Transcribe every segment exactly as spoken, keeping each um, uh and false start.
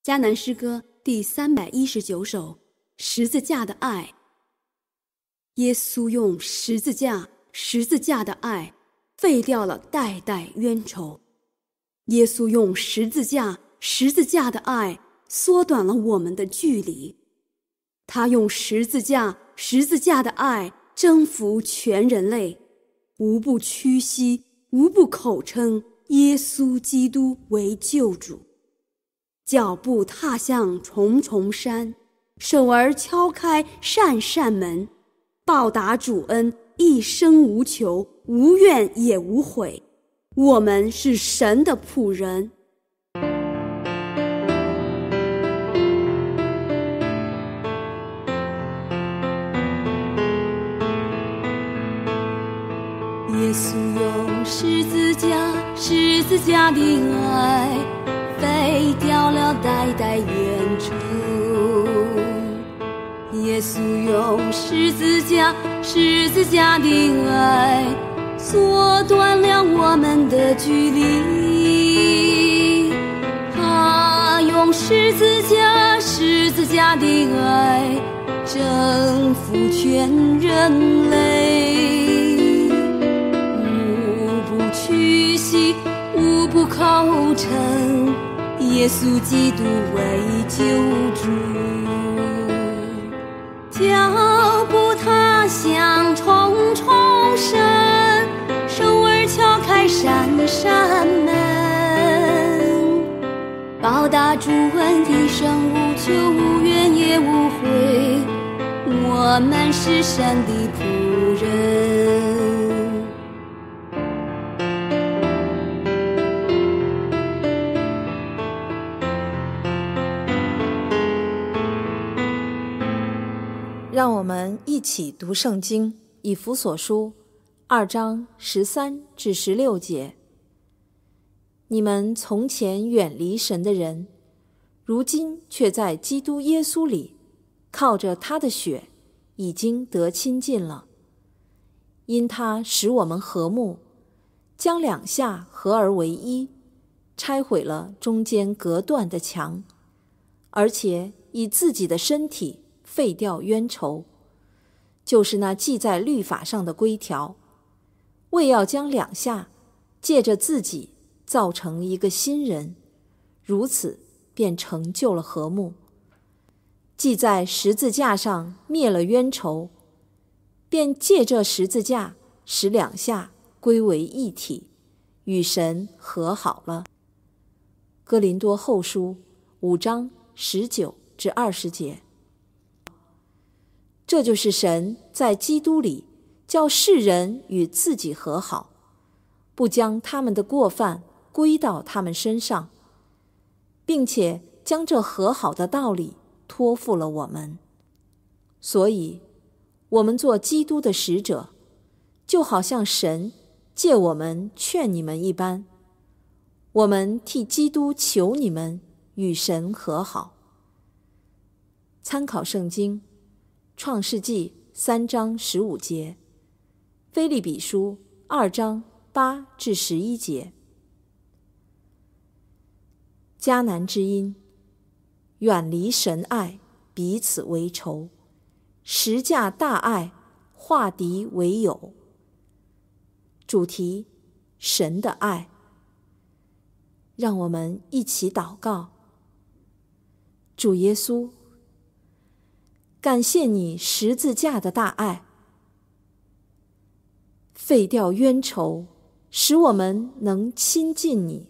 迦南诗歌第三百一十九首，十字架的爱。耶稣用十字架，十字架的爱，废掉了代代冤仇。耶稣用十字架，十字架的爱，缩短了我们的距离。他用十字架，十字架的爱，征服全人类，无不屈膝，无不口称耶稣基督为救主。脚步踏向重重山，手儿敲开扇扇门，报答主恩，一生无求，无怨也无悔。我们是神的仆人。耶稣用十字架，十字架的爱，废掉了代代冤仇。耶稣用十字架，十字架的爱，缩短了我们的距离。他用十字架，十字架的爱，征服全人类，无不屈膝，无不口称耶稣基督为救主。脚步踏向重重山，手儿敲开扇扇门，报答主恩，一生无求，无怨也无悔。我们是神的仆人。 让我们一起读圣经，以弗所书二章十三至十六节。你们从前远离神的人，如今却在基督耶稣里，靠着他的血，已经得亲近了。因他使我们和睦，将两下合而为一，拆毁了中间隔断的墙，而且以自己的身体废掉冤仇，就是那记在律法上的规条，为要将两下借着自己造成一个新人，如此便成就了和睦。既在十字架上灭了冤仇，便借着十字架使两下归为一体，与神和好了。哥林多后书五章十九至二十节。这就是神在基督里叫世人与自己和好，不将他们的过犯归到他们身上，并且将这和好的道理托付了我们。所以我们做基督的使者，就好像神借我们劝你们一般，我们替基督求你们与神和好。参考圣经创世纪三章十五节，腓立比书二章八至十一节。迦南之音，远离神爱，彼此为仇，十架大爱，化敌为友。主题：神的爱。让我们一起祷告。主耶稣，感谢你十字架的大爱，废掉冤仇，使我们能亲近你。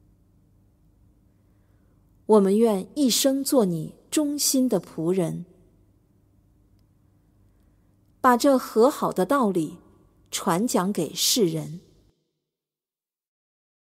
我们愿一生做你忠心的仆人，把这和好的道理传讲给世人。